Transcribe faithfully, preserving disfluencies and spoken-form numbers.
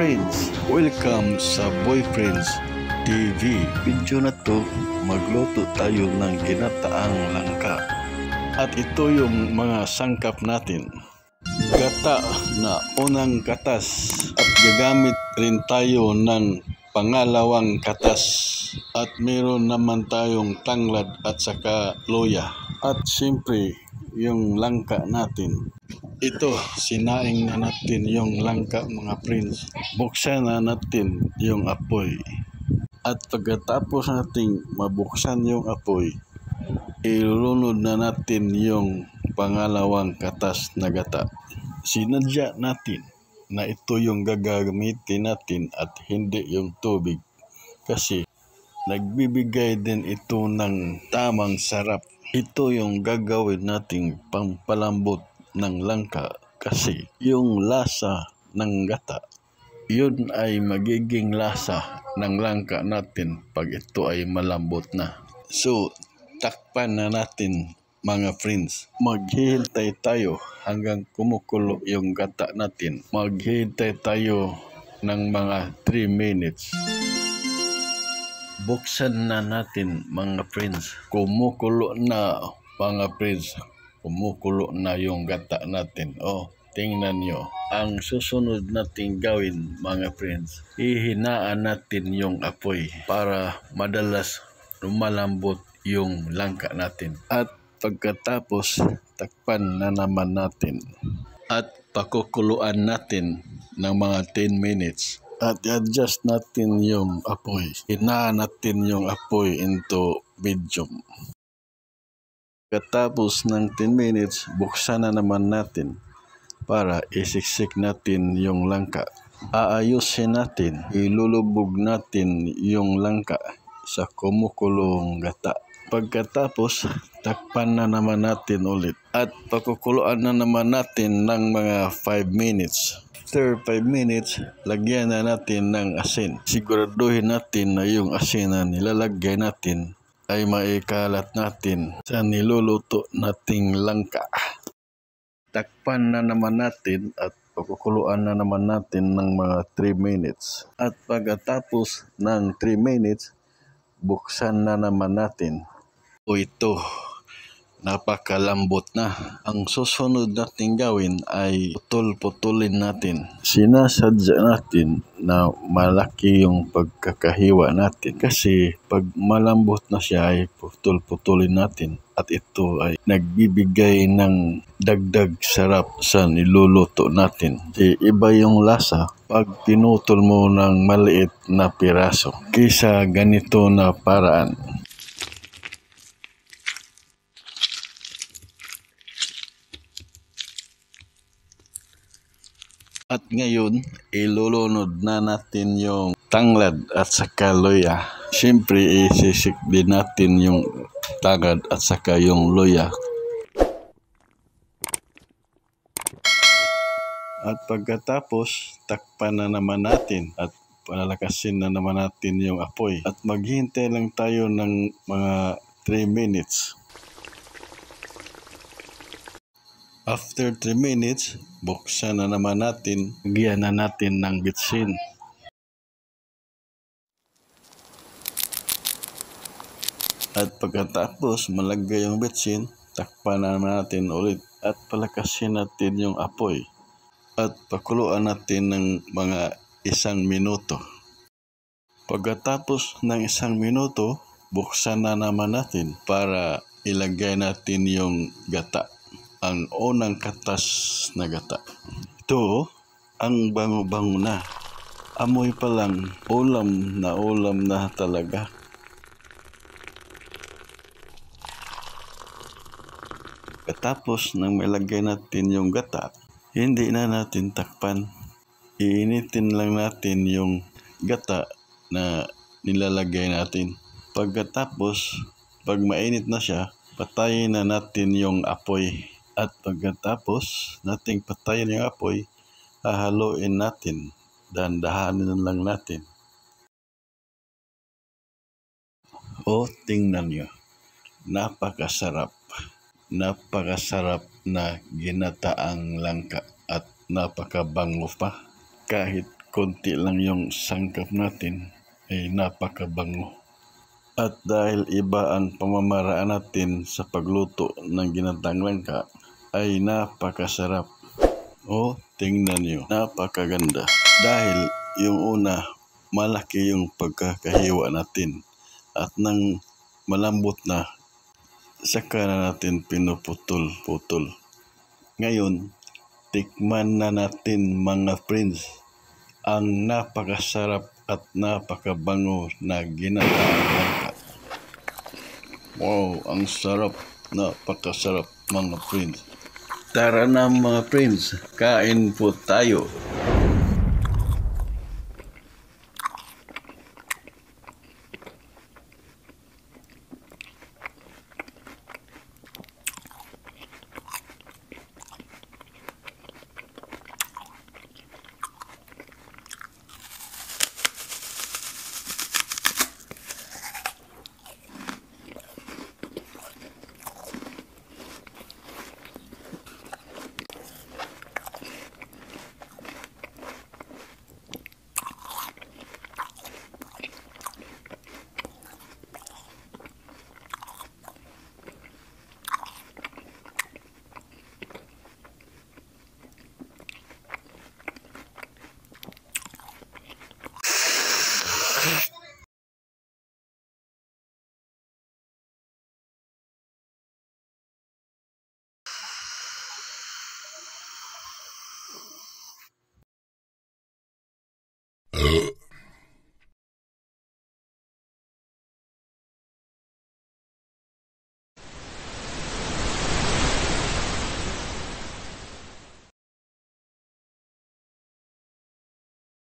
friends, welcome sa Boyfriends T V. Video na to, magluto tayo ng ginataang langka. At ito yung mga sangkap natin. Gata na unang katas at gagamit rin tayo ng pangalawang katas. At meron naman tayong tanglad at saka loya. At siyempre, yung langka natin. Ito, sinaing na natin yung langka mga friends. Buksan na natin yung apoy. At pagkatapos nating mabuksan yung apoy, ilunod na natin yung pangalawang katas na gata. Sinadya natin na ito yung gagamitin natin at hindi yung tubig. Kasi nagbibigay din ito ng tamang sarap. Ito yung gagawin nating pampalambot ng langka kasi yung lasa ng gata, yun ay magiging lasa ng langka natin pag ito ay malambot na. So, takpan na natin mga friends. Maghihintay tayo hanggang kumukulo yung gata natin. Maghihintay tayo ng mga three minutes. Buksan na natin mga friends. Kumukulo na mga friends. Kumukulo na yung gata natin. Oh, tingnan nyo. Ang susunod nating gawin mga friends, ihinaan natin yung apoy para madalas lumalambot yung langka natin. At pagkatapos, takpan na naman natin. At pakukuluan natin ng mga ten minutes. At i-adjust natin yung apoy. Hinaan natin yung apoy into medium. Pagkatapos ng ten minutes, buksan na naman natin para isiksik natin yung langka. Aayusin natin, ilulubog natin yung langka sa kumukulong gata. Pagkatapos, takpan na naman natin ulit at pakukuluan na naman natin ng mga five minutes. After five minutes, lagyan na natin ng asin. Siguraduhin natin na yung asin na nilalagay natin ay maikalat natin sa niluluto nating langka. Takpan na naman natin at pakukuluan na naman natin ng mga three minutes. At pagkatapos ng three minutes, buksan na naman natin. O ito, napakalambot na. Ang susunod natin gawin ay putol-putulin natin. Sinasadya natin na malaki yung pagkakahiwa natin. Kasi pag malambot na siya ay putol-putulin natin. At ito ay nagbibigay ng dagdag sarap sa niluluto natin. Di iba yung lasa pag pinutol mo ng maliit na piraso kaysa ganito na paraan. At ngayon, ilulunod na natin yung tanglad at saka loya. Siyempre, isisik din natin yung tanglad at saka yung loya. At pagkatapos, takpan na naman natin at palalakasin na naman natin yung apoy. At maghihintay lang tayo ng mga three minutes. After three minutes, buksan na naman natin, lagyan na natin ng bitsin. At pagkatapos malagay yung bitsin, takpan na naman natin ulit at palakasin natin yung apoy. At pakuluan natin ng mga isang minuto. Pagkatapos ng isang minuto, buksan na naman natin para ilagay natin yung gata. Ang unang katas na gata. Ito, ang bango-bango na. Amoy pa lang, ulam na ulam na talaga. Katapos nang malagay natin yung gata, hindi na natin takpan. Iinitin lang natin yung gata na nilalagay natin. Pagkatapos, pag mainit na siya, patayin na natin yung apoy. At pagkatapos nating patayin yung apoy, hahaluin natin. Dahan-dahanin lang natin. O, tingnan nyo. Napakasarap. Napakasarap na ginataang langka at napakabango pa. Kahit konti lang yung sangkap natin ay napakabango. At dahil iba ang pamamaraan natin sa pagluto ng ginataang langka, ay napakasarap. O, tingnan nyo, napakaganda. Dahil yung una, malaki yung pagkakahiwa natin. At nang malambot na, saka na natin pinuputol-putol. Ngayon, tikman na natin mga friends ang napakasarap at napakabango na ginataang langka. Wow, ang sarap, napakasarap mga friends. Tara na mga friends, kain po tayo. Uh.